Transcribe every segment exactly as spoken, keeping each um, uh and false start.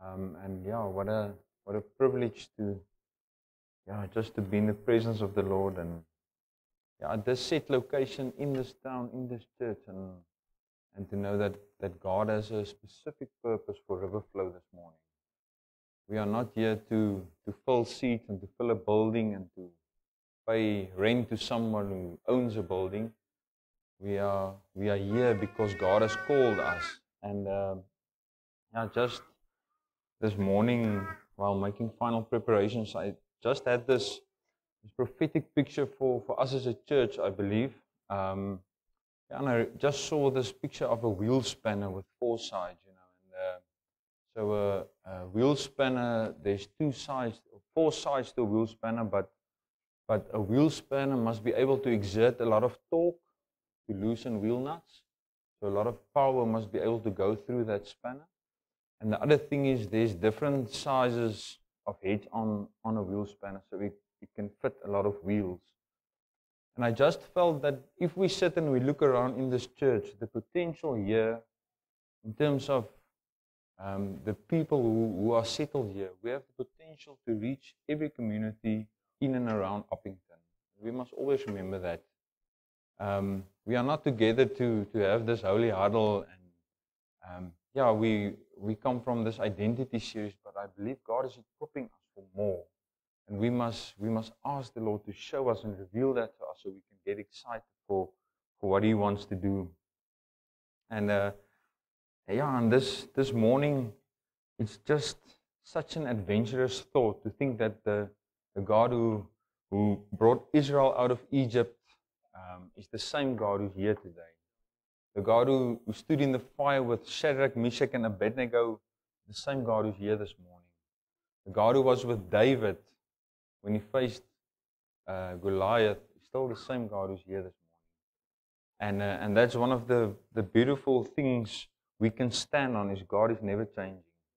Um, and yeah, what a what a privilege to yeah just to be in the presence of the Lord, and yeah, at this set location in this town, in this church, and and to know that that God has a specific purpose for Riverflow this morning. We are not here to to fill seats and to fill a building and to pay rent to someone who owns a building. We are we are here because God has called us, and uh, yeah, just this morning while making final preparations, I just had this, this prophetic picture for, for us as a church, I believe. Um, and I just saw this picture of a wheel spanner with four sides, you know. And uh, so a, a wheel spanner, there's two sides, four sides to a wheel spanner, but but a wheel spanner must be able to exert a lot of torque to loosen wheel nuts. So a lot of power must be able to go through that spanner. And the other thing is there's different sizes of heads on, on a wheel spanner, so it, it can fit a lot of wheels. And I just felt that if we sit and we look around in this church, the potential here, in terms of um, the people who, who are settled here, we have the potential to reach every community in and around Uppington. We must always remember that. Um, we are not together to, to have this holy huddle, and um, yeah, we we come from this identity series, but I believe God is equipping us for more, and we must we must ask the Lord to show us and reveal that to us, so we can get excited for for what He wants to do. And uh, yeah, and this this morning, it's just such an adventurous thought to think that the the God who who brought Israel out of Egypt um, is the same God who's here today. The God who, who stood in the fire with Shadrach, Meshach, and Abednego, the same God who's here this morning. The God who was with David when he faced uh, Goliath is still the same God who's here this morning. And, uh, and that's one of the, the beautiful things we can stand on, is God is never changing.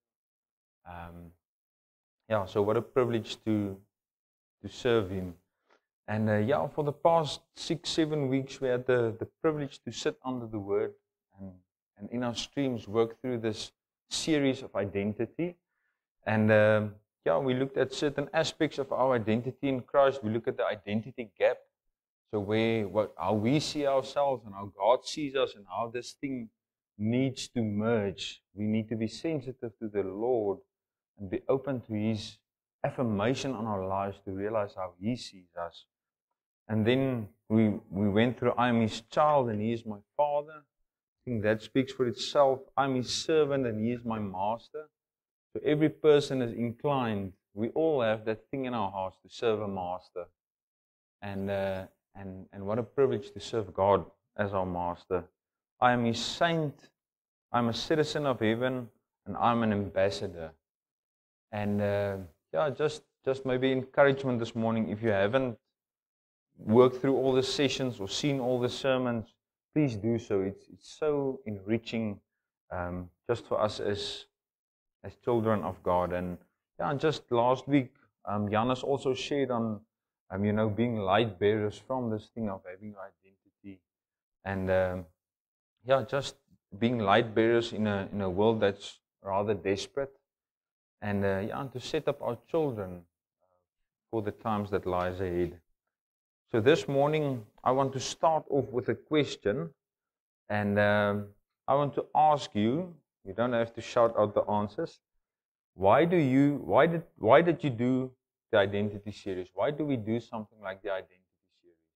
Um, yeah, so what a privilege to, to serve Him. And uh, yeah, for the past six, seven weeks, we had the, the privilege to sit under the Word and, and in our streams work through this series of identity. And um, yeah, we looked at certain aspects of our identity in Christ. We look at the identity gap. So where, what, how we see ourselves and how God sees us, and how this thing needs to merge. We need to be sensitive to the Lord and be open to His affirmation on our lives to realize how He sees us. And then we, we went through, I am His child and He is my Father. I think that speaks for itself. I'm His servant and He is my master. So every person is inclined. We all have that thing in our hearts to serve a master. And, uh, and, and what a privilege to serve God as our master. I am His saint. I'm a citizen of heaven, and I'm an ambassador. And uh, yeah, just, just maybe encouragement this morning. If you haven't worked through all the sessions or seen all the sermons, please do so. It's, it's so enriching um, just for us as, as children of God. And yeah, just last week, um, Janus also shared on, um, you know, being light bearers from this thing of having identity. And um, yeah, just being light bearers in a, in a world that's rather desperate. And uh, yeah, and to set up our children for the times that lies ahead. So this morning, I want to start off with a question, and um, I want to ask you. You don't have to shout out the answers. Why do you? Why did? Why did you do the identity series? Why do we do something like the identity series?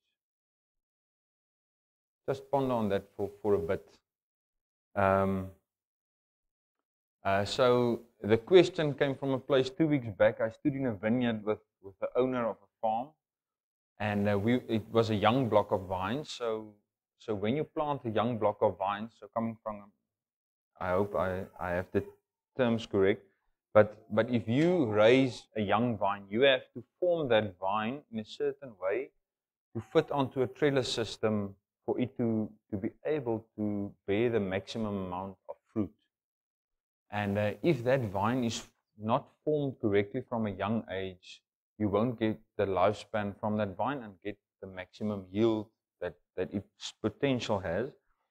Just ponder on that for for a bit. Um, uh, so the question came from a place two weeks back. I stood in a vineyard with with the owner of a farm. And uh, we, it was a young block of vines. So, so when you plant a young block of vines, so coming from, I hope I, I have the terms correct, but, but if you raise a young vine, you have to form that vine in a certain way to fit onto a trellis system for it to, to be able to bear the maximum amount of fruit. And uh, if that vine is not formed correctly from a young age, you won't get the lifespan from that vine and get the maximum yield that, that its potential has.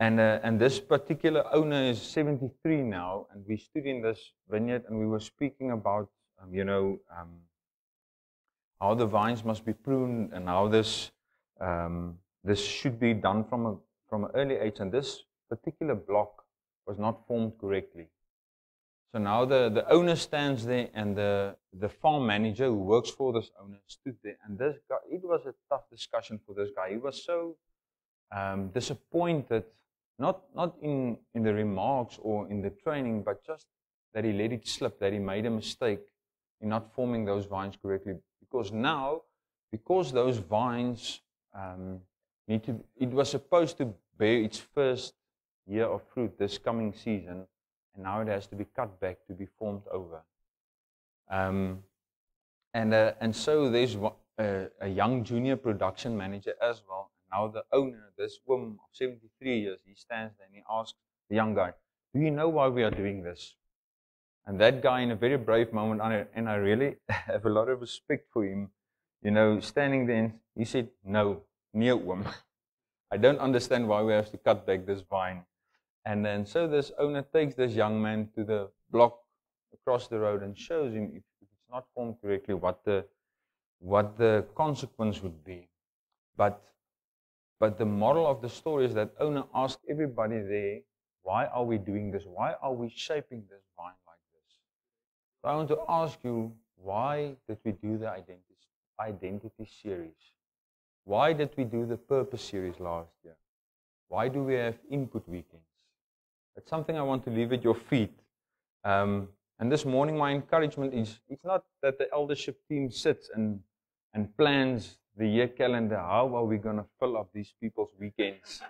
And, uh, and this particular owner is seventy-three now, and we stood in this vineyard and we were speaking about, um, you know, um, how the vines must be pruned and how this um, this should be done from a from an early age. And this particular block was not formed correctly. So now the, the owner stands there, and the, the farm manager who works for this owner stood there. And this guy, it was a tough discussion for this guy. He was so um, disappointed, not, not in, in the remarks or in the training, but just that he let it slip, that he made a mistake in not forming those vines correctly. Because now, because those vines um, need to, it was supposed to bear its first year of fruit this coming season, and now it has to be cut back to be formed over. Um, and, uh, and so there's a, a young junior production manager as well. Now the owner, this woman of seventy-three years, he stands there and he asks the young guy, do you know why we are doing this? And that guy, in a very brave moment, and I really have a lot of respect for him, you know, standing there, and he said, no, nee oom. I don't understand why we have to cut back this vine. And then so this owner takes this young man to the block across the road and shows him, if, if it's not formed correctly, what the, what the consequence would be. But, but the moral of the story is that owner asked everybody there, why are we doing this? Why are we shaping this vine like this? So I want to ask you, why did we do the identity, identity series? Why did we do the purpose series last year? Why do we have input weekends? It's something I want to leave at your feet. Um, and this morning my encouragement is, it's not that the eldership team sits and, and plans the year calendar. How are we going to fill up these people's weekends?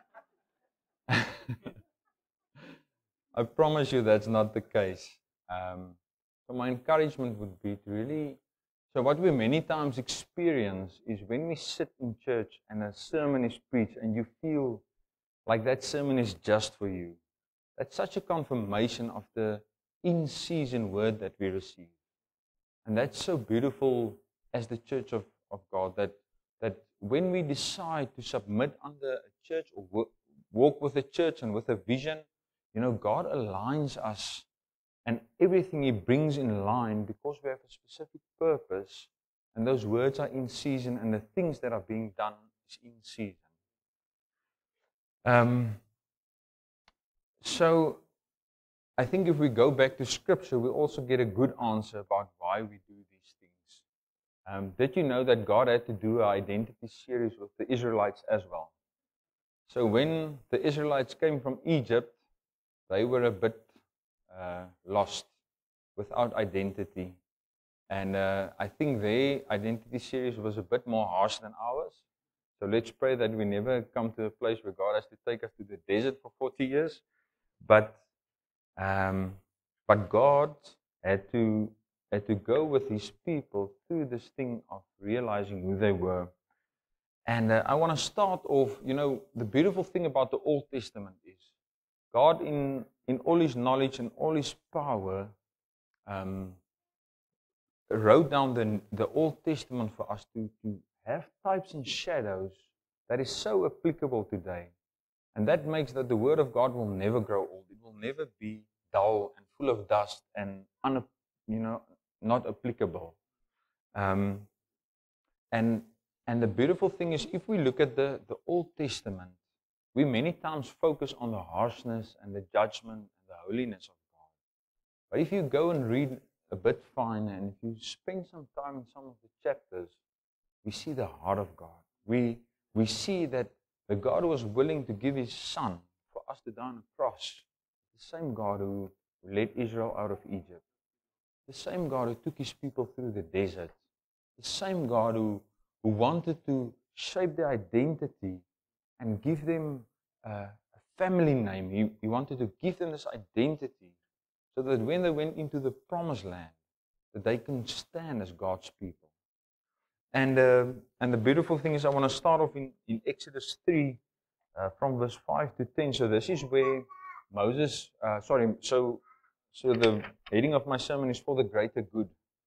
I promise you that's not the case. Um, so my encouragement would be to really, so what we many times experience is when we sit in church and a sermon is preached and you feel like that sermon is just for you. That's such a confirmation of the in-season word that we receive. And that's so beautiful as the church of, of God, that, that when we decide to submit under a church or work, walk with a church and with a vision, you know, God aligns us and everything He brings in line because we have a specific purpose, and those words are in season and the things that are being done is in season. Um, So, I think if we go back to Scripture, we also get a good answer about why we do these things. Um, did you know that God had to do an identity series with the Israelites as well? So when the Israelites came from Egypt, they were a bit uh, lost, without identity. And uh, I think their identity series was a bit more harsh than ours. So let's pray that we never come to a place where God has to take us to the desert for forty years. But um, but God had to had to go with His people through this thing of realizing who they were. And uh, I want to start off, you know, the beautiful thing about the Old Testament is God, in in all His knowledge and all His power, um, wrote down the the Old Testament for us to to have types and shadows that is so applicable today. And that makes that the Word of God will never grow old. It will never be dull and full of dust and un, you know, not applicable. Um, and and the beautiful thing is, if we look at the, the Old Testament, we many times focus on the harshness and the judgment and the holiness of God. But if you go and read a bit finer, and if you spend some time in some of the chapters, we see the heart of God. We we see that the God who was willing to give His Son for us to die on a cross, the same God who led Israel out of Egypt, the same God who took His people through the desert, the same God who, who wanted to shape their identity and give them uh, a family name. He, he wanted to give them this identity so that when they went into the promised land, that they can stand as God's people. And, uh, and the beautiful thing is, I want to start off in, in Exodus three, uh, from verse five to ten. So this is where Moses, uh, sorry, so, so the heading of my sermon is for the greater good.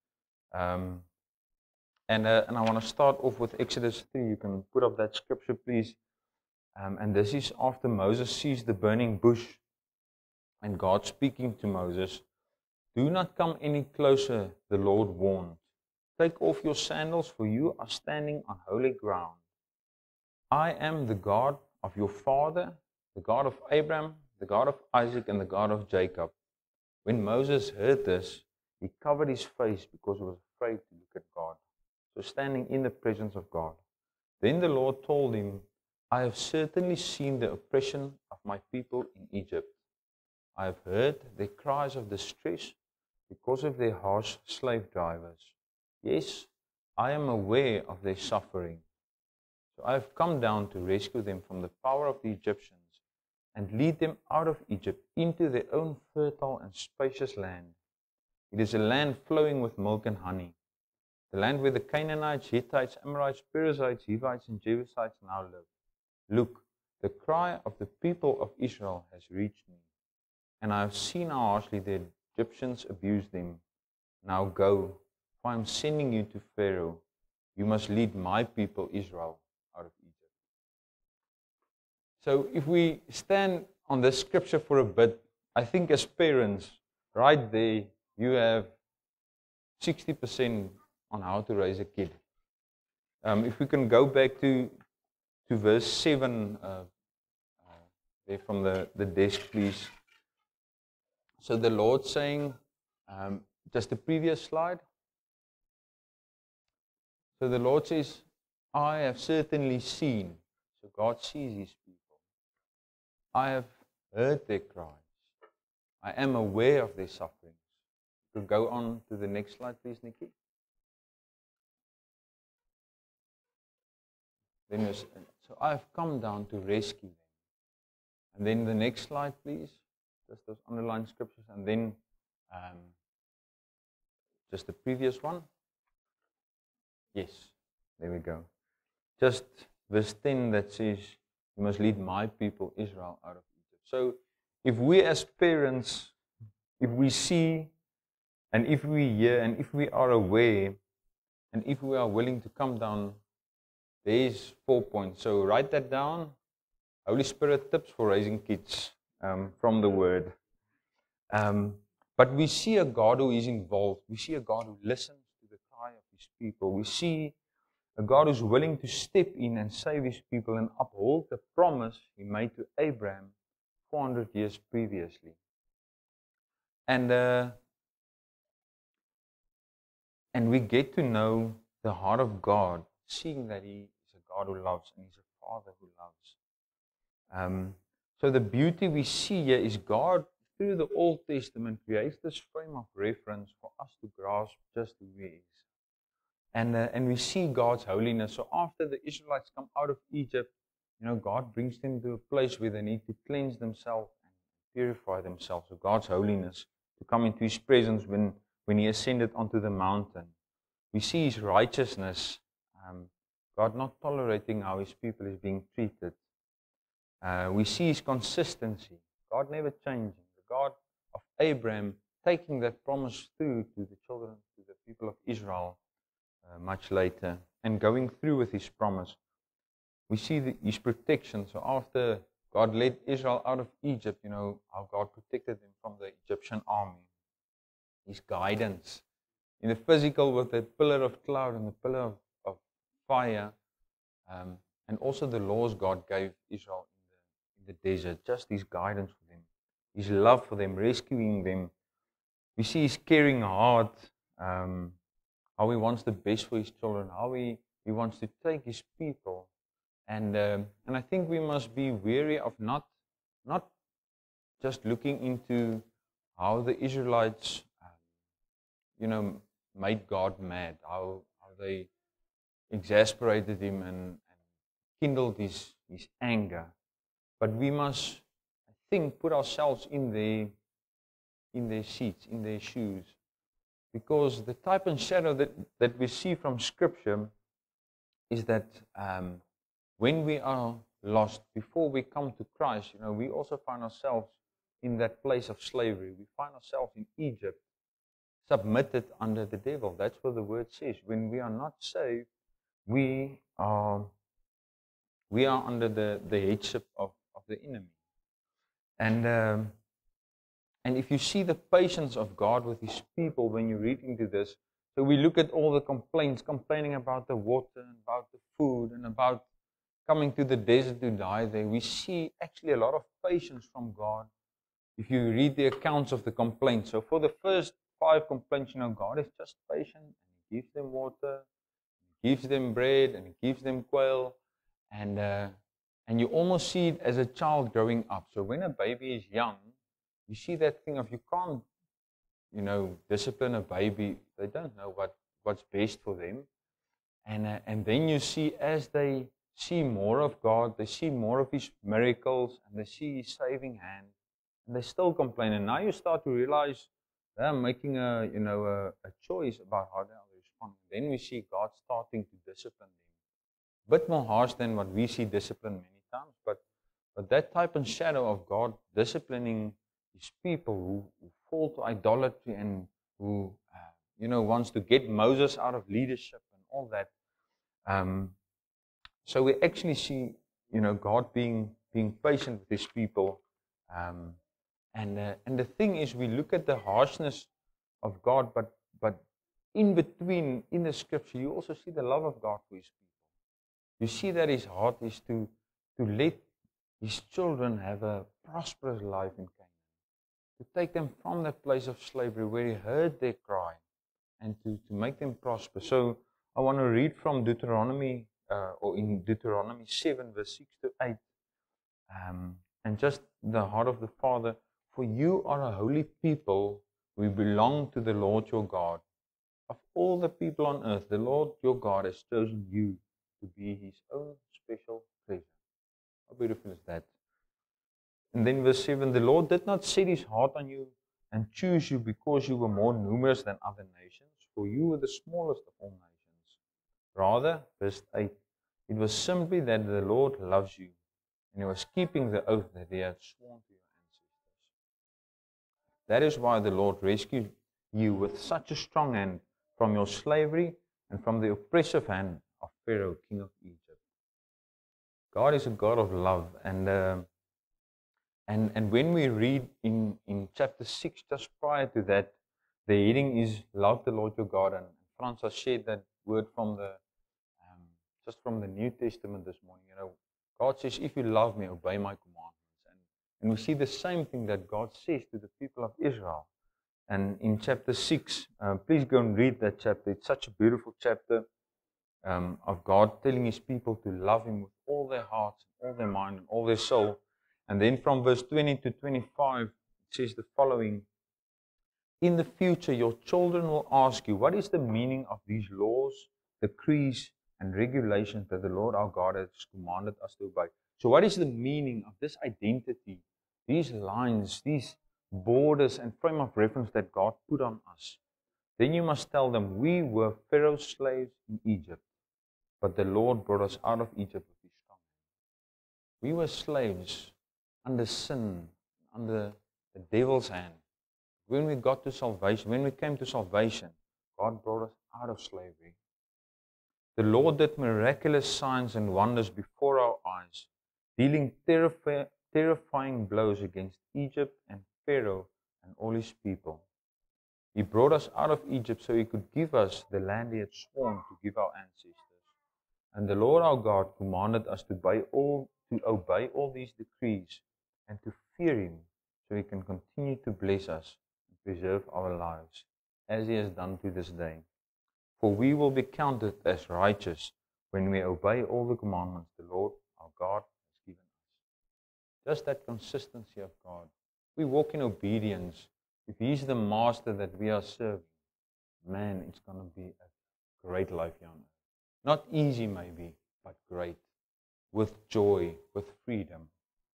Um, and, uh, and I want to start off with Exodus three. You can put up that scripture, please. Um, and this is after Moses sees the burning bush and God speaking to Moses. Do not come any closer, the Lord warned. Take off your sandals, for you are standing on holy ground. I am the God of your father, the God of Abraham, the God of Isaac, and the God of Jacob. When Moses heard this, he covered his face because he was afraid to look at God. So standing in the presence of God. Then the Lord told him, I have certainly seen the oppression of my people in Egypt. I have heard their cries of distress because of their harsh slave drivers. Yes, I am aware of their suffering. So I have come down to rescue them from the power of the Egyptians and lead them out of Egypt into their own fertile and spacious land. It is a land flowing with milk and honey, the land where the Canaanites, Hittites, Amorites, Perizzites, Hivites, and Jebusites now live. Look, the cry of the people of Israel has reached me, and I have seen how harshly the Egyptians abuse them. Now go, for I am sending you to Pharaoh. You must lead my people Israel out of Egypt. So if we stand on this scripture for a bit, I think as parents, right there, you have sixty percent on how to raise a kid. Um, if we can go back to, to verse seven, uh, uh, there from the, the desk, please. So the Lord saying, um, just the previous slide. So the Lord says, I have certainly seen. So God sees his people. I have heard their cries. I am aware of their sufferings. You could go on to the next slide, please, Nikki. Then so I have come down to rescue them. And then the next slide, please. Just those underlined scriptures. And then um, just the previous one. Yes, there we go. Just verse ten that says, you must lead my people Israel out of Egypt. So if we as parents, if we see, and if we hear, and if we are aware, and if we are willing to come down, there's four points. So write that down. Holy Spirit tips for raising kids um, from the Word. Um, but we see a God who is involved. We see a God who listens to the cry of his people. We see a God who's willing to step in and save his people and uphold the promise he made to Abraham four hundred years previously. And, uh, and we get to know the heart of God, seeing that he is a God who loves and he's a Father who loves. Um, so the beauty we see here is God, through the Old Testament, creates this frame of reference for us to grasp just who he is. And, uh, and we see God's holiness. So after the Israelites come out of Egypt, you know, God brings them to a place where they need to cleanse themselves and purify themselves. So God's holiness, to come into his presence when, when he ascended onto the mountain. We see his righteousness, um, God not tolerating how his people is being treated. Uh, we see his consistency, God never changing. The God of Abraham taking that promise through to the children, to the people of Israel uh, much later, and going through with his promise. We see the, his protection. So after God led Israel out of Egypt, you know, how God protected them from the Egyptian army. His guidance. In the physical with the pillar of cloud and the pillar of, of fire. Um, and also the laws God gave Israel in the, in the desert. Just his guidance for them. His love for them, rescuing them. We see his caring heart. Um, how he wants the best for his children. How he, he wants to take his people. And um, and I think we must be wary of not not just looking into how the Israelites, um, you know, made God mad, how how they exasperated him and, and kindled his his anger. But we must, I think, put ourselves in their in their seats, in their shoes, because the type and shadow that that we see from Scripture is that. Um, When we are lost, before we come to Christ, you know, we also find ourselves in that place of slavery. We find ourselves in Egypt, submitted under the devil. That's what the word says. When we are not saved, we are, we are under the, the headship of, of the enemy. And, um, and if you see the patience of God with His people when you read into this, so we look at all the complaints, complaining about the water, and about the food, and about coming to the desert to die there. We see actually a lot of patience from God if you read the accounts of the complaints. So for the first five complaints, you know, God is just patient, and He gives them water, He gives them bread, and He gives them quail, and uh, and you almost see it as a child growing up. So when a baby is young, you see that thing of you can't, you know, discipline a baby. They don't know what, what's best for them. And, uh, and then you see as they see more of God, they see more of His miracles, and they see His saving hand, and they still complain. And now you start to realize they're making a, you know, a, a choice about how they are responding. Then we see God starting to discipline them. A bit more harsh than what we see discipline many times, but, but that type and shadow of God disciplining His people who, who fall to idolatry and who, uh, you know, wants to get Moses out of leadership and all that. Um, so we actually see, you know, God being being patient with His people. Um, and uh, and the thing is, we look at the harshness of God, but but in between, in the Scripture, you also see the love of God for His people. You see that His heart is to to let His children have a prosperous life in Canaan, to take them from that place of slavery where He heard their cry, and to, to make them prosper. So I want to read from Deuteronomy, uh, or in Deuteronomy seven, verse six to eight, um, and just the heart of the Father. For you are a holy people, we belong to the Lord your God. Of all the people on earth, the Lord your God has chosen you to be His own special treasure. How beautiful is that? And then verse seven, the Lord did not set His heart on you and choose you because you were more numerous than other nations, for you were the smallest of all nations. Rather, verse eight, it was simply that the Lord loves you, and He was keeping the oath that He had sworn to your ancestors. That is why the Lord rescued you with such a strong hand from your slavery and from the oppressive hand of Pharaoh, king of Egypt. God is a God of love, and uh, And, and when we read in, in chapter six, just prior to that, the heading is Love the Lord your God. And Francois shared that word from the, um, just from the New Testament this morning. You know, God says, if you love me, obey my commandments. And, and we see the same thing that God says to the people of Israel. And in chapter six, um, please go and read that chapter. It's such a beautiful chapter um, of God telling His people to love Him with all their hearts, all their mind, and all their soul. And then from verse twenty to twenty-five, it says the following. In the future, your children will ask you, what is the meaning of these laws, decrees, and regulations that the Lord our God has commanded us to obey? So what is the meaning of this identity, these lines, these borders and frame of reference that God put on us? Then you must tell them, we were Pharaoh's slaves in Egypt, but the Lord brought us out of Egypt with His strong hand. We were slaves under sin, under the devil's hand. When we got to salvation, when we came to salvation, God brought us out of slavery. The Lord did miraculous signs and wonders before our eyes, dealing terrifi- terrifying blows against Egypt and Pharaoh and all his people. He brought us out of Egypt so He could give us the land He had sworn to give our ancestors. And the Lord our God commanded us to obey all, to obey all these decrees and to fear Him, so He can continue to bless us and preserve our lives, as He has done to this day. For we will be counted as righteous when we obey all the commandments the Lord our God has given us. Just that consistency of God. We walk in obedience. If He's the master that we are serving, man, it's going to be a great life here on earth. Not easy maybe, but great. With joy, with freedom.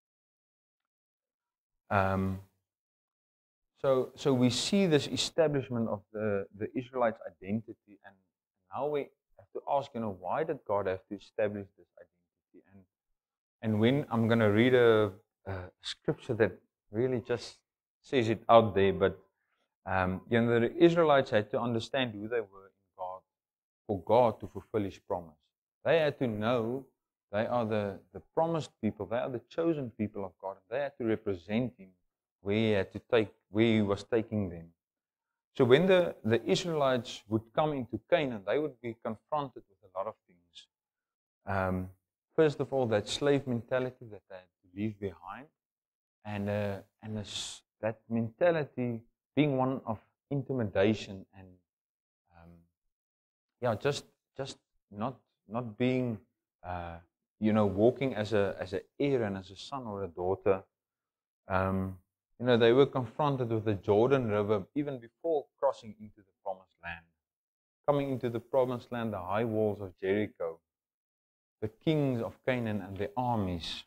Um, so, so we see this establishment of the, the Israelites' identity, and now we have to ask, you know, why did God have to establish this identity? And and when I'm going to read a, a scripture that really just says it out there, but um, you know, the Israelites had to understand who they were in God, for God to fulfill His promise. They had to know They are the, the promised people. They are the chosen people of God. They had to represent Him where He had to take, where He was taking them. So when the, the Israelites would come into Canaan, they would be confronted with a lot of things. Um, first of all, that slave mentality that they had to leave behind, and uh, and this, that mentality being one of intimidation and um, yeah, just just not not being uh, you know walking as a as an heir and as a son or a daughter. Um, you know, they were confronted with the Jordan River even before crossing into the Promised Land. Coming into the Promised Land, the high walls of Jericho, the kings of Canaan and their armies,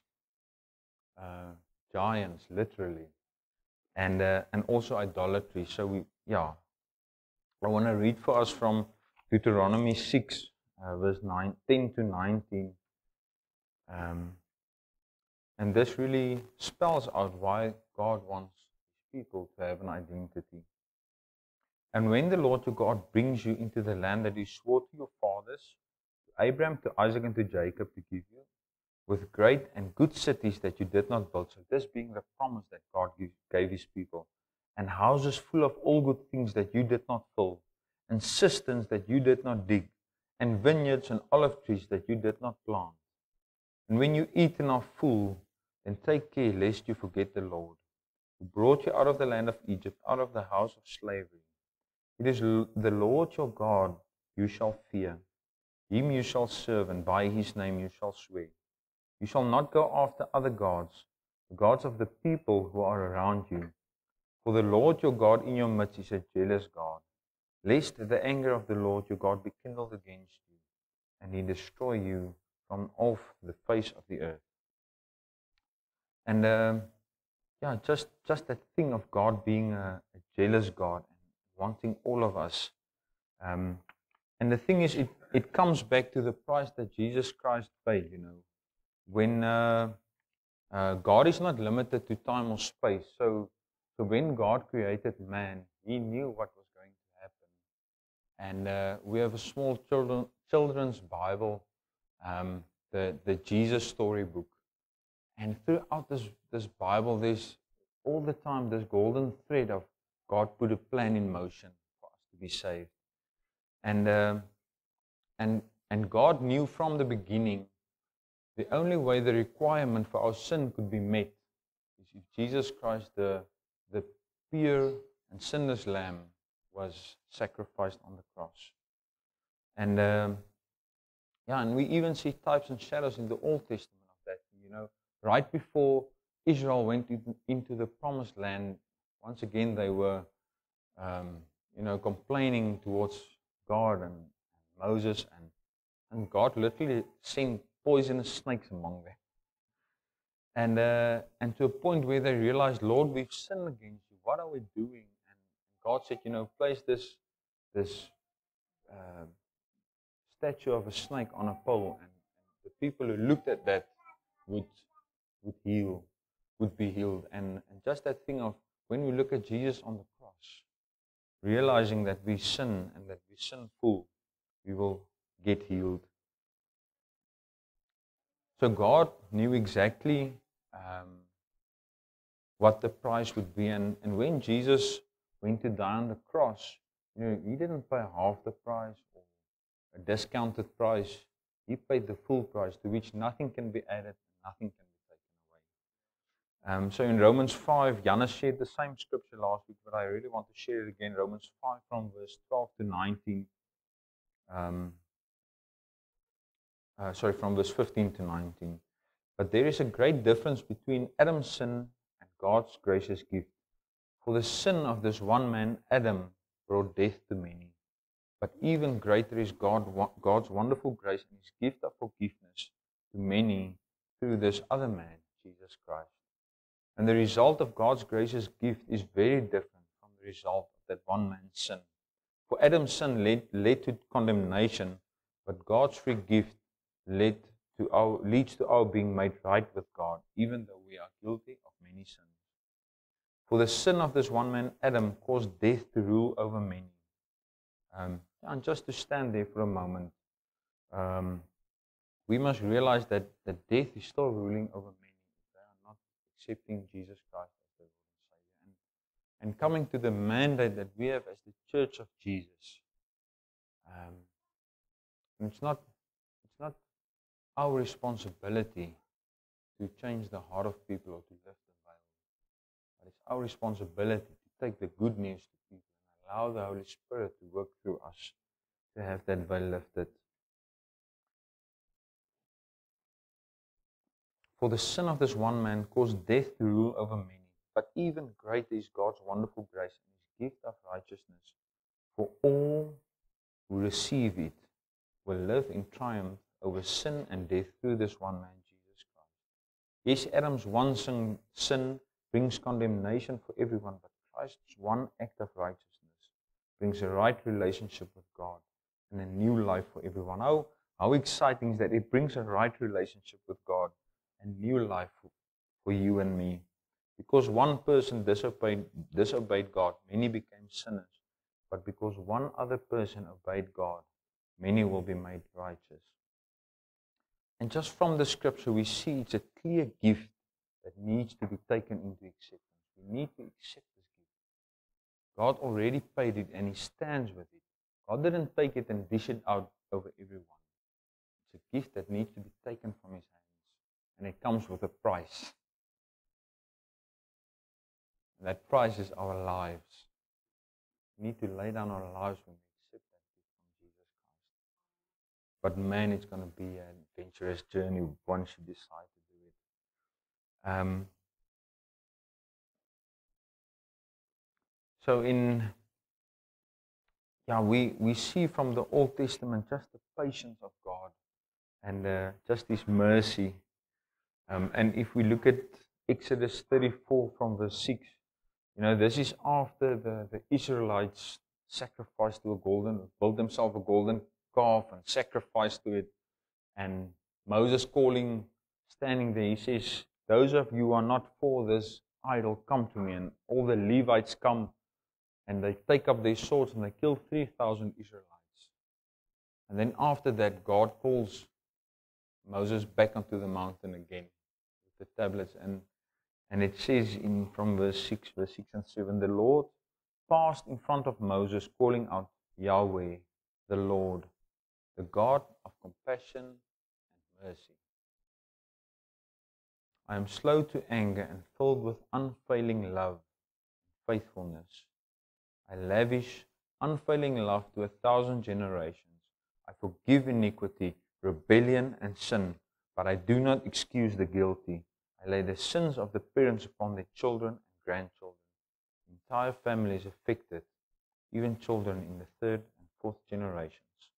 uh, giants, literally, and uh, and also idolatry. So we, yeah, I want to read for us from Deuteronomy six, uh, verse nine, ten to nineteen. Um, and this really spells out why God wants His people to have an identity. And when the Lord your God brings you into the land that He swore to your fathers, to Abraham, to Isaac, and to Jacob to give you, with great and good cities that you did not build. So this being the promise that God gave His people. And houses full of all good things that you did not fill. And cisterns that you did not dig. And vineyards and olive trees that you did not plant. And when you eat and are full, then take care lest you forget the Lord, who brought you out of the land of Egypt, out of the house of slavery. It is the Lord your God you shall fear. Him you shall serve, and by His name you shall swear. You shall not go after other gods, the gods of the people who are around you. For the Lord your God in your midst is a jealous God, lest the anger of the Lord your God be kindled against you, and He destroy you from off the face of the earth. And um, yeah, just, just that thing of God being a, a jealous God and wanting all of us. Um, and the thing is, it, it comes back to the price that Jesus Christ paid, you know. When uh, uh, God is not limited to time or space. So, so when God created man, He knew what was going to happen. And uh, we have a small children, children's Bible, um, the, the Jesus storybook. And throughout this, this Bible, there's all the time this golden thread of God put a plan in motion for us to be saved. And, uh, and, and God knew from the beginning the only way the requirement for our sin could be met is if Jesus Christ, the, the pure and sinless Lamb, was sacrificed on the cross. And um, yeah, and we even see types and shadows in the Old Testament of that. You know, right before Israel went into the Promised Land, once again they were, um, you know, complaining towards God and, and Moses, and and God literally sent poisonous snakes among them. And uh, and to a point where they realized, Lord, we've sinned against you. What are we doing? And God said, you know, place this this uh, statue of a snake on a pole, and, and the people who looked at that would would heal, would be healed. And, and just that thing of when we look at Jesus on the cross, realizing that we sin and that we sinful, we will get healed. So God knew exactly um, what the price would be. And, and when Jesus went to die on the cross, you know, He didn't pay half the price or a discounted price. He paid the full price, to which nothing can be added and nothing can be taken away. Um, so in Romans five, Janus shared the same scripture last week, but I really want to share it again. Romans five from verse twelve to nineteen. Um, uh, sorry, from verse fifteen to nineteen. But there is a great difference between Adam's sin and God's gracious gift. For the sin of this one man, Adam, brought death to many. But even greater is God, God's wonderful grace and His gift of forgiveness to many through this other man, Jesus Christ. And the result of God's gracious gift is very different from the result of that one man's sin. For Adam's sin led, led to condemnation, but God's free gift led to our, leads to our being made right with God, even though we are guilty of many sins. For the sin of this one man, Adam, caused death to rule over many. Um, and just to stand there for a moment, um, we must realize that, that death is still ruling over many if they are not accepting Jesus Christ as their Lord and Savior. And, and coming to the mandate that we have as the Church of Jesus. Um, and it's not, it's not our responsibility to change the heart of people or to lift the veil. But it's our responsibility to take the good news to people and allow the Holy Spirit to work through us to have that veil lifted. For the sin of this one man caused death to rule over many, but even greater is God's wonderful grace and His gift of righteousness. For all who receive it will live in triumph over sin and death through this one man, Jesus Christ. Yes, Adam's one sin, sin brings condemnation for everyone, but Christ's one act of righteousness brings a right relationship with God and a new life for everyone. How, how exciting is that? It brings a right relationship with God and new life for, for you and me. Because one person disobeyed, disobeyed God, many became sinners. But because one other person obeyed God, many will be made righteous. And just from the scripture, we see it's a clear gift that needs to be taken into acceptance. We need to accept this gift. God already paid it and He stands with it. God didn't take it and dish it out over everyone. It's a gift that needs to be taken from His hands. And it comes with a price. And that price is our lives. We need to lay down our lives when we accept that gift from Jesus Christ. But man, it's going to be an adventurous journey once you decide to do it. Um, so in, yeah, we, we see from the Old Testament just the patience of God and uh, just His mercy. Um, and if we look at Exodus thirty-four from verse six, you know, this is after the, the Israelites sacrificed to a golden, built themselves a golden calf and sacrificed to it. And Moses calling, standing there, he says, those of you who are not for this idol, come to me. And all the Levites come and they take up their swords and they kill three thousand Israelites. And then after that, God calls Moses back onto the mountain again with the tablets. And, and it says in from verse six, verse six and seven, the Lord passed in front of Moses, calling out, Yahweh, the Lord, the God of compassion and mercy. I am slow to anger and filled with unfailing love and faithfulness. I lavish unfailing love to a thousand generations. I forgive iniquity, rebellion, and sin, but I do not excuse the guilty. I lay the sins of the parents upon their children and grandchildren. Entire families affected, even children in the third and fourth generations.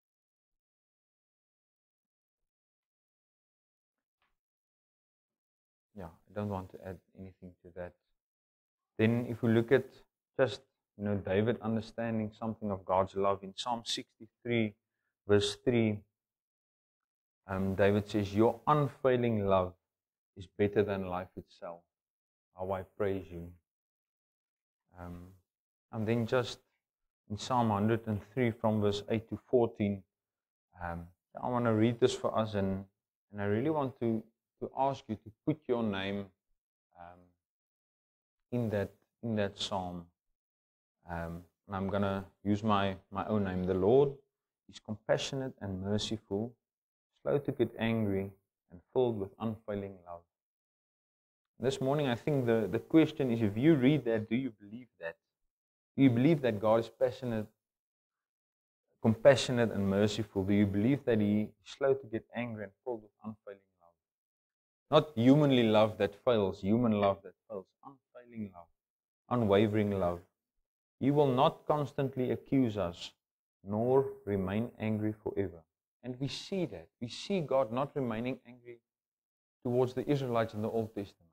Yeah, I don't want to add anything to that. Then if we look at just, you know, David understanding something of God's love in Psalm sixty-three, verse three, um, David says, your unfailing love is better than life itself. How I praise you. Um, and then just in Psalm one hundred three from verse eight to fourteen, um, I want to read this for us, and, and I really want to, to ask you to put your name um, in that in that psalm. Um, and I'm going to use my, my own name. The Lord is compassionate and merciful, slow to get angry, and filled with unfailing love. This morning, I think the, the question is, if you read that, do you believe that? Do you believe that God is passionate, compassionate and merciful? Do you believe that He is slow to get angry and filled with unfailing love? Not humanly love that fails, human love that fails. Unfailing love, unwavering love. He will not constantly accuse us, nor remain angry forever. And we see that. We see God not remaining angry towards the Israelites in the Old Testament.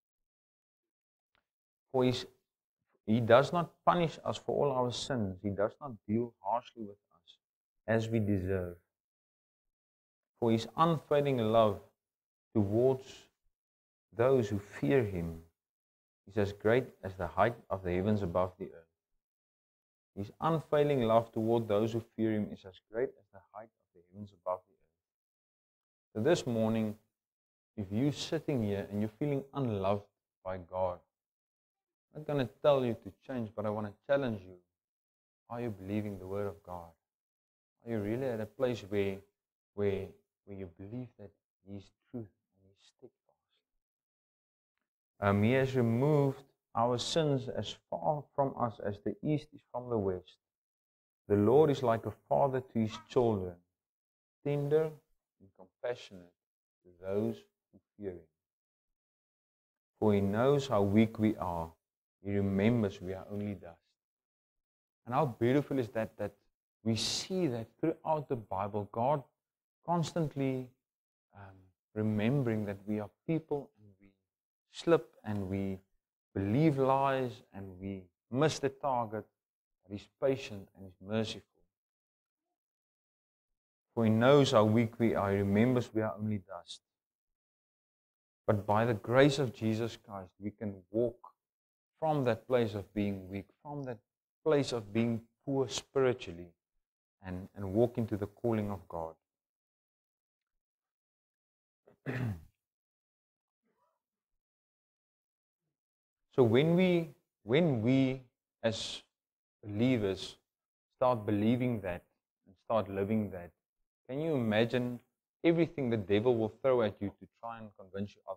For his, He does not punish us for all our sins. He does not deal harshly with us as we deserve. For His unfailing love towards those who fear Him is as great as the height of the heavens above the earth. His unfailing love toward those who fear Him is as great as the height of the heavens above the earth. So this morning, if you're sitting here and you're feeling unloved by God, I'm not going to tell you to change, but I want to challenge you. Are you believing the Word of God? Are you really at a place where, where, where you believe that He is truth and He is steadfast? Um, he has removed our sins as far from us as the east is from the west. The Lord is like a father to His children, tender and compassionate to those who fear Him. For He knows how weak we are. He remembers we are only dust. And how beautiful is that, that we see that throughout the Bible, God constantly um, remembering that we are people and we slip and we believe lies and we miss the target, but He's patient and He's merciful. For He knows how weak we are. He remembers we are only dust. But by the grace of Jesus Christ, we can walk from that place of being weak, from that place of being poor spiritually, and, and walk into the calling of God. So when we, when we as believers start believing that and start living that, can you imagine everything the devil will throw at you to try and convince you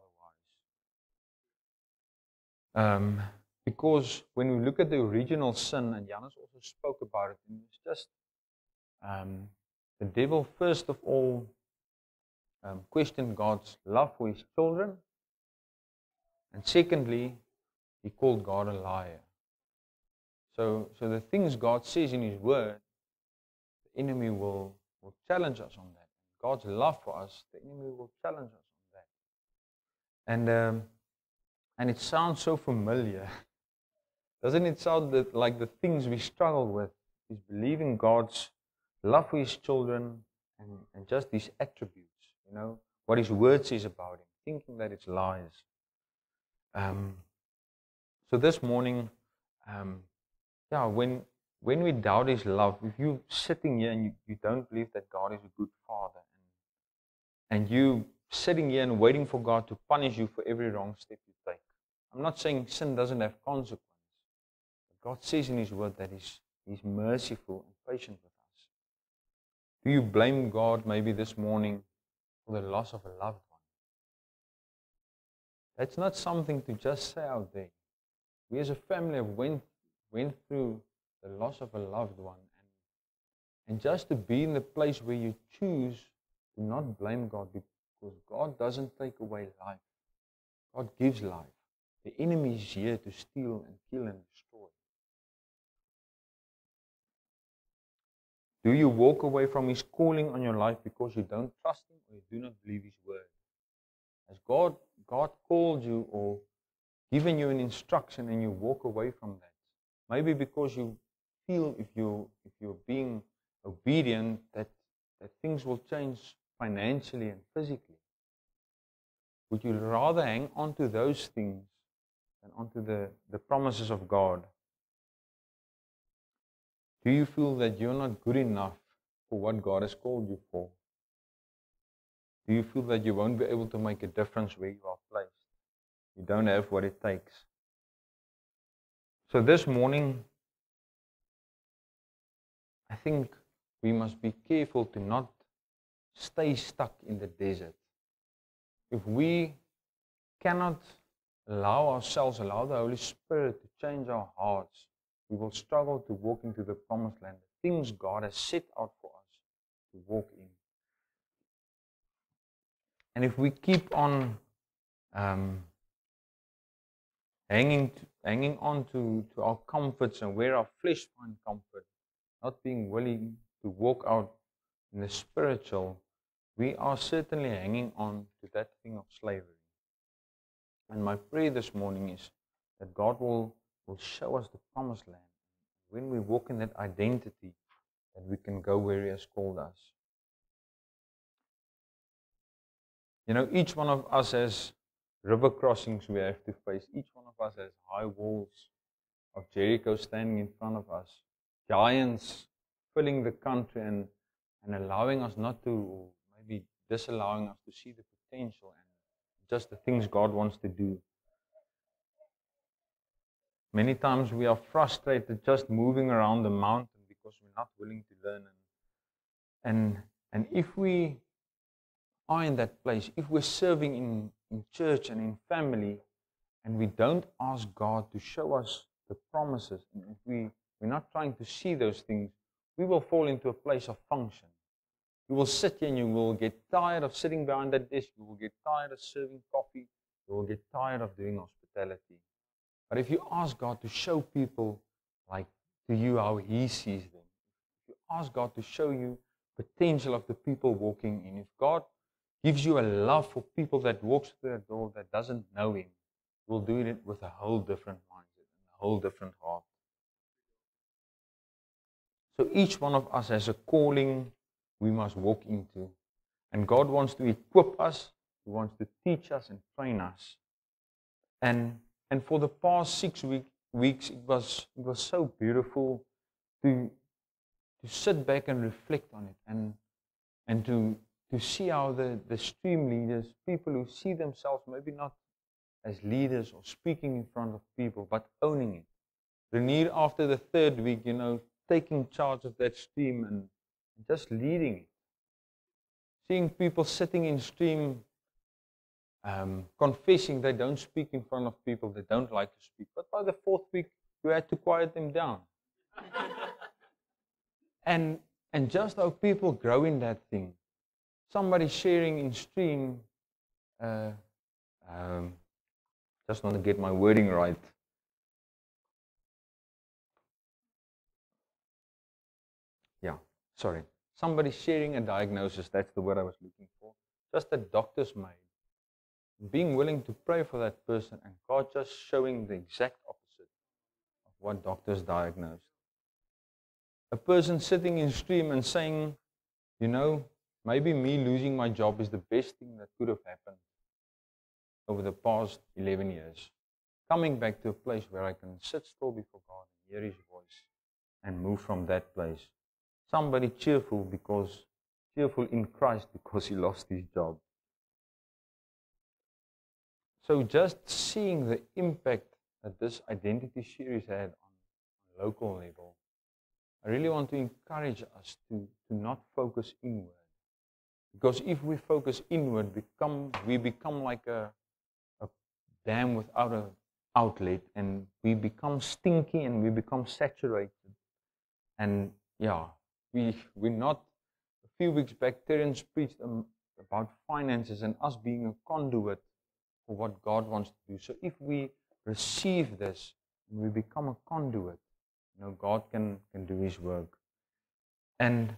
otherwise? Um, because when we look at the original sin, and Janus also spoke about it, and it's just um, the devil first of all um, questioned God's love for His children, and secondly, he called God a liar. So, so the things God says in His Word, the enemy will, will challenge us on that. God's love for us, the enemy will challenge us on that. And um, and it sounds so familiar. Doesn't it sound that, like the things we struggle with is believing God's love for His children and, and just His attributes, you know, what His Word says about Him, thinking that it's lies. Um, so this morning, um, yeah, when when we doubt His love, if you're sitting here and you, you don't believe that God is a good Father, and, and you sitting here and waiting for God to punish you for every wrong step you take. I'm not saying sin doesn't have consequence. But God says in His Word that He's, He's merciful and patient with us. Do you blame God maybe this morning for the loss of a loved one? That's not something to just say out there. We as a family have went, went through the loss of a loved one. And, and just to be in the place where you choose to not blame God, because God doesn't take away life. God gives life. The enemy is here to steal and kill and destroy. Do you walk away from His calling on your life because you don't trust Him or you do not believe His Word? Has God, God called you or given you an instruction and you walk away from that? Maybe because you feel if, you, if you're being obedient that, that things will change financially and physically. Would you rather hang on to those things than onto the, the promises of God? Do you feel that you're not good enough for what God has called you for? Do you feel that you won't be able to make a difference where you are placed? You don't have what it takes. So this morning, I think we must be careful to not stay stuck in the desert. If we cannot allow ourselves, allow the Holy Spirit to change our hearts, we will struggle to walk into the promised land, the things God has set out for us to walk in. And if we keep on um, hanging to, hanging on to, to our comforts and where our flesh finds comfort, not being willing to walk out in the spiritual, we are certainly hanging on to that thing of slavery. And my prayer this morning is that God will, will show us the promised land. When we walk in that identity, that we can go where He has called us. You know, each one of us has river crossings we have to face. Each one of us has high walls of Jericho standing in front of us. Giants filling the country and, and allowing us not to, maybe disallowing us to see the potential and just the things God wants to do. Many times we are frustrated just moving around the mountain because we're not willing to learn. And, and, and if we are in that place, if we're serving in, in church and in family, and we don't ask God to show us the promises, and if we, we're not trying to see those things, we will fall into a place of function. You will sit here and you will get tired of sitting behind that desk. You will get tired of serving coffee. You will get tired of doing hospitality. But if you ask God to show people like to you how He sees them, if you ask God to show you potential of the people walking in, if God gives you a love for people that walks through that door that doesn't know Him, you will do it with a whole different mindset and a whole different heart. So each one of us has a calling we must walk into. And God wants to equip us. He wants to teach us and train us. And and for the past six week, weeks, it was it was so beautiful to to sit back and reflect on it, and and to to see how the, the stream leaders, people who see themselves maybe not as leaders or speaking in front of people, but owning it. Renier, after the third week, you know, taking charge of that stream and just leading it. Seeing people sitting in stream, um, confessing they don't speak in front of people, they don't like to speak. But by the fourth week, you had to quiet them down. and and just how people grow in that thing. Somebody sharing in stream, uh, um, just want to get my wording right. Yeah, sorry. Somebody sharing a diagnosis, that's the word I was looking for. Just a doctor's made. Being willing to pray for that person and God just showing the exact opposite of what doctors diagnosed. A person sitting in stream and saying, you know, maybe me losing my job is the best thing that could have happened over the past eleven years. Coming back to a place where I can sit still before God and hear His voice and move from that place. Somebody cheerful because, cheerful in Christ because he lost his job. So just seeing the impact that this identity series had on a local level, I really want to encourage us to, to not focus inward. Because if we focus inward, become, we become like a, a dam without an outlet, and we become stinky and we become saturated. And yeah, we, we're not, a few weeks back, Terence preached um, about finances and us being a conduit for what God wants to do. So if we receive this, and we become a conduit, you know, God can, can do His work. And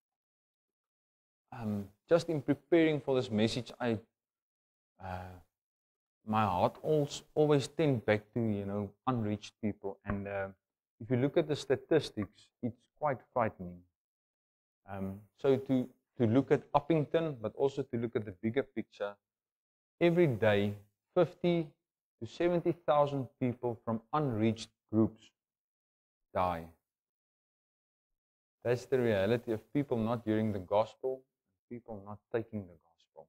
um, just in preparing for this message, I, uh, my heart always, always tends back to, you know, unreached people. And uh, if you look at the statistics, it's quite frightening. Um, so to, to look at Uppington, but also to look at the bigger picture, every day, fifty to seventy thousand people from unreached groups die. That's the reality of people not hearing the gospel, people not taking the gospel.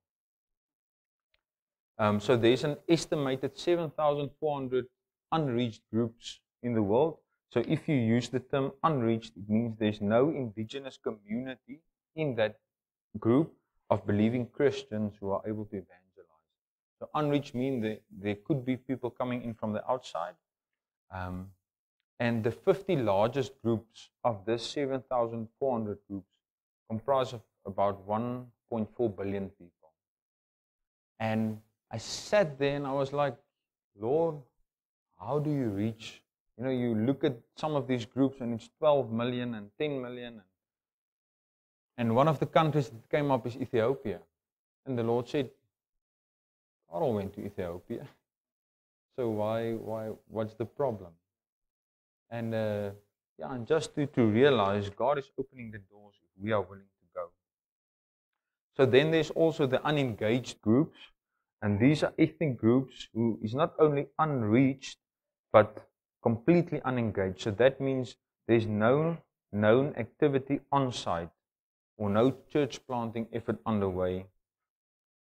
Um, so there's an estimated seven thousand four hundred unreached groups in the world. So if you use the term unreached, it means there's no indigenous community in that group of believing Christians who are able to evangelize. So unreached means that there could be people coming in from the outside. Um, and the fifty largest groups of this seven thousand four hundred groups comprise of about one point four billion people. And I sat there and I was like, Lord, how do you reach? You know, you look at some of these groups and it's twelve million and ten million. And, and one of the countries that came up is Ethiopia. And the Lord said, Carl went to Ethiopia. So why, why, what's the problem? And uh, yeah, and just to, to realize God is opening the doors if we are willing to go. So then there's also the unengaged groups. And these are ethnic groups who is not only unreached, but completely unengaged. So that means there's no known activity on site or no church planting effort underway.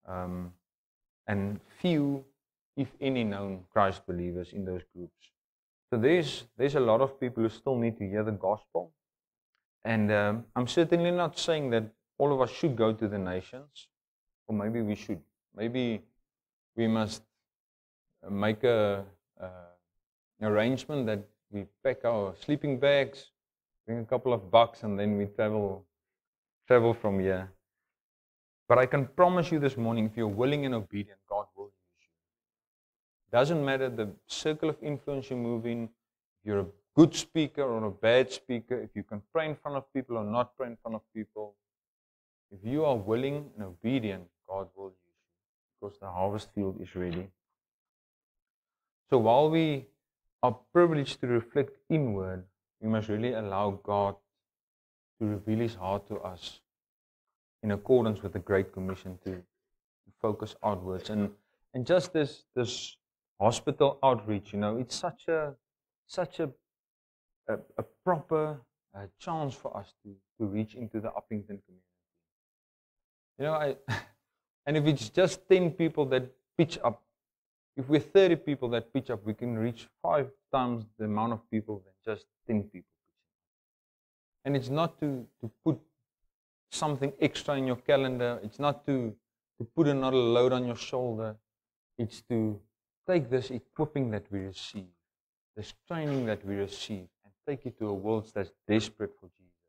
um, and few, if any, known Christ believers in those groups. So there's, there's a lot of people who still need to hear the gospel. And um, I'm certainly not saying that all of us should go to the nations, or maybe we should. Maybe we must make a, a arrangement that we pack our sleeping bags, bring a couple of bucks, and then we travel travel from here. But I can promise you this morning, if you're willing and obedient, God will use you. Doesn't matter the circle of influence you move in, if you're a good speaker or a bad speaker, if you can pray in front of people or not pray in front of people. If you are willing and obedient, God will use you, because the harvest field is ready. So while we are privileged to reflect inward, we must really allow God to reveal His heart to us in accordance with the Great Commission to focus outwards. And and just this this hospital outreach, you know, it's such a such a a, a proper uh, chance for us to to reach into the Uppington community. You know, I and if it's just ten people that pitch up, if we're thirty people that pitch up, we can reach five times the amount of people than just ten people. And it's not to, to put something extra in your calendar. It's not to, to put another load on your shoulder. It's to take this equipping that we receive, this training that we receive, and take it to a world that's desperate for Jesus.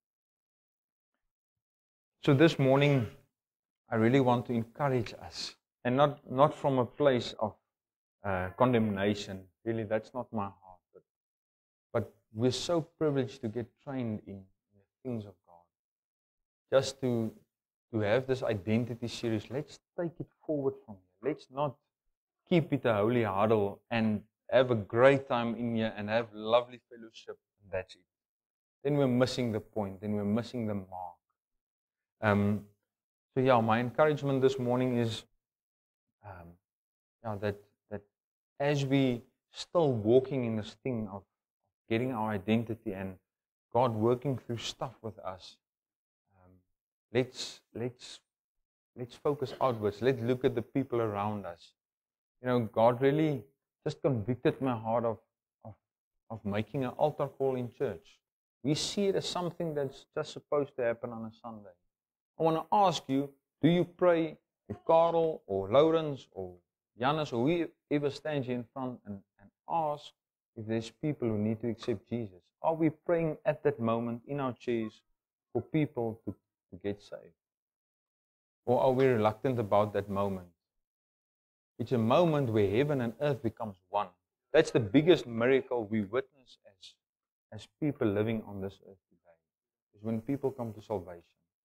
So this morning, I really want to encourage us, and not, not from a place of uh, condemnation. Really, that's not my heart. But, but we're so privileged to get trained in, in the things of God. Just to, to have this identity series, let's take it forward from here. Let's not keep it a holy huddle and have a great time in here and have lovely fellowship, and that's it. Then we're missing the point, then we're missing the mark. Um, so yeah, my encouragement this morning is um, yeah, that, that as we still walking in this thing of getting our identity and God working through stuff with us, um, let's let's let's focus outwards. Let's look at the people around us. You know, God really just convicted my heart of of, of making an altar call in church. We see it as something that's just supposed to happen on a Sunday. I want to ask you, do you pray if Karel or Lawrence or Janus or whoever stands here in front and, and ask if there's people who need to accept Jesus? Are we praying at that moment in our chairs for people to, to get saved? Or are we reluctant about that moment? It's a moment where heaven and earth becomes one. That's the biggest miracle we witness as, as people living on this earth today, is when people come to salvation.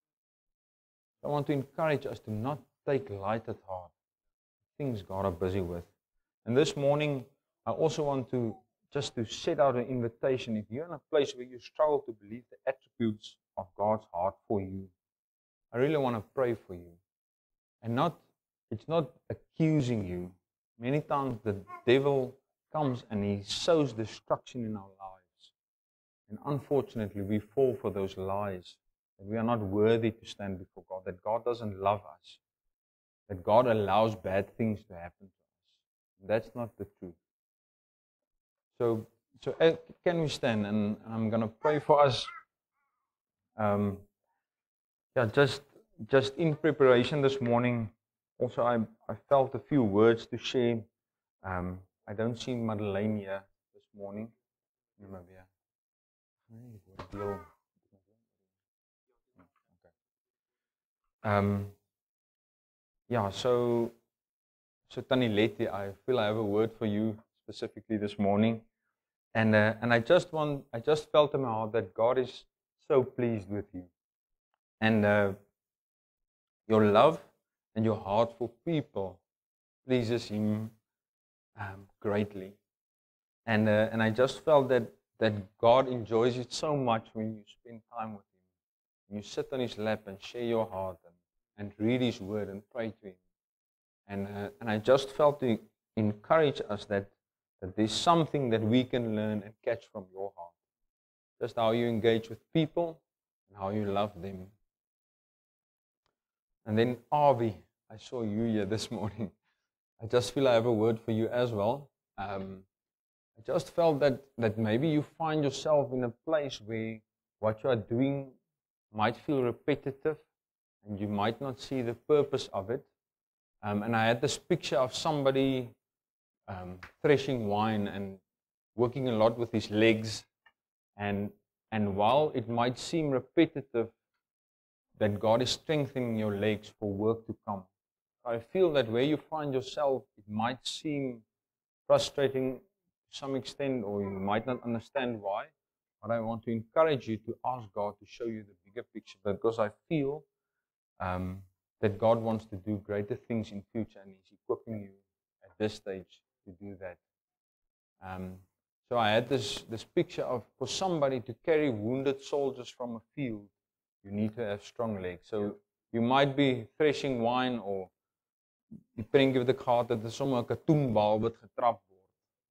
I want to encourage us to not take light at heart things God are busy with. And this morning, I also want to just to set out an invitation. If you're in a place where you struggle to believe the attributes of God's heart for you, I really want to pray for you. And not, it's not accusing you. Many times the devil comes and he sows destruction in our lives. And unfortunately, we fall for those lies. That we are not worthy to stand before God, that God doesn't love us, that God allows bad things to happen to us. That's not the truth. So, so uh, can we stand? And, and I'm going to pray for us. Um, yeah, just just in preparation this morning, also I, I felt a few words to share. Um, I don't see Madeleine here this morning. Um, yeah, so, so Tannie Letty, I feel I have a word for you specifically this morning. And, uh, and I just want, I just felt in my heart that God is so pleased with you. And uh, your love and your heart for people pleases Him um, greatly. And, uh, and I just felt that, that God enjoys it so much when you spend time with Him. You sit on His lap and share your heart and, and read His word and pray to Him. And, uh, and I just felt to encourage us that, that there's something that we can learn and catch from your heart. Just how you engage with people and how you love them. And then Avi, I saw you here this morning. I just feel I have a word for you as well. Um, I just felt that, that maybe you find yourself in a place where what you are doing might feel repetitive and you might not see the purpose of it. Um, and I had this picture of somebody um, threshing wine and working a lot with his legs. And, and while it might seem repetitive, that God is strengthening your legs for work to come. I feel that where you find yourself, it might seem frustrating to some extent, or you might not understand why. But I want to encourage you to ask God to show you the bigger picture, because I feel um, that God wants to do greater things in future, and He's equipping you at this stage to do that. Um, so I had this, this picture of, for somebody to carry wounded soldiers from a field, you need to have strong legs. So you might be threshing wine, or die prentjie wat ek gehad het, is sommer 'n katoenbal wat getrap word.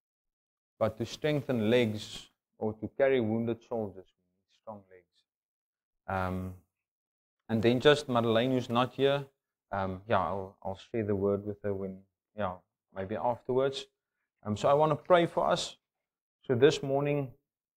But to strengthen legs or to carry wounded soldiers, we need strong legs. Um, and then just Madeleine, who's not here, um, yeah, I'll, I'll share the word with her when, yeah, maybe afterwards. Um, so I want to pray for us. So this morning,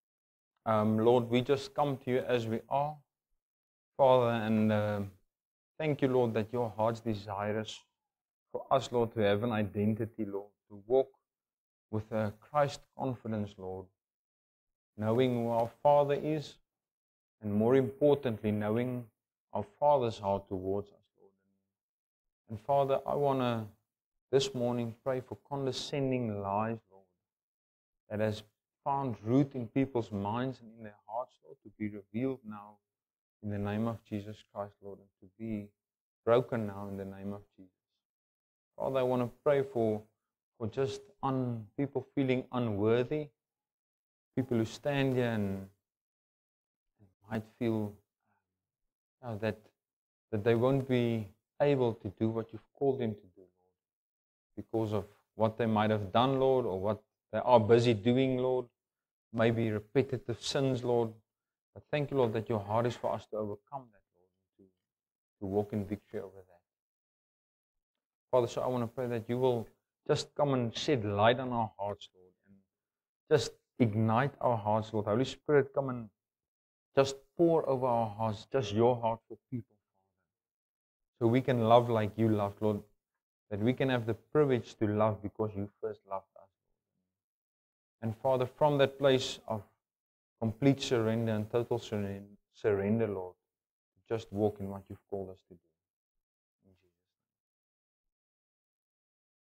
um, Lord, we just come to you as we are, Father, and uh, thank you, Lord, that your heart's desire is for us, Lord, to have an identity, Lord, to walk with a Christ confidence, Lord, knowing who our Father is, and more importantly, knowing our Father's heart towards us, Lord. And Father, I want to this morning pray for condescending lies, Lord, that has found root in people's minds and in their hearts, Lord, to be revealed now in the name of Jesus Christ, Lord, and to be broken now in the name of Jesus. Father, I want to pray for, for just un, people feeling unworthy, people who stand here and, and might feel uh, that, that they won't be able to do what you've called them to do, Lord, because of what they might have done, Lord, or what they are busy doing, Lord, maybe repetitive sins, Lord. But thank you, Lord, that your heart is for us to overcome that, Lord, and to, to walk in victory over that. Father, so I want to pray that you will just come and shed light on our hearts, Lord, and just ignite our hearts, Lord. Holy Spirit, come and just pour over our hearts, just your heart for people, Father, so we can love like you loved, Lord, that we can have the privilege to love because you first loved us. And Father, from that place of complete surrender and total surrender, Lord, just walk in what you've called us to do.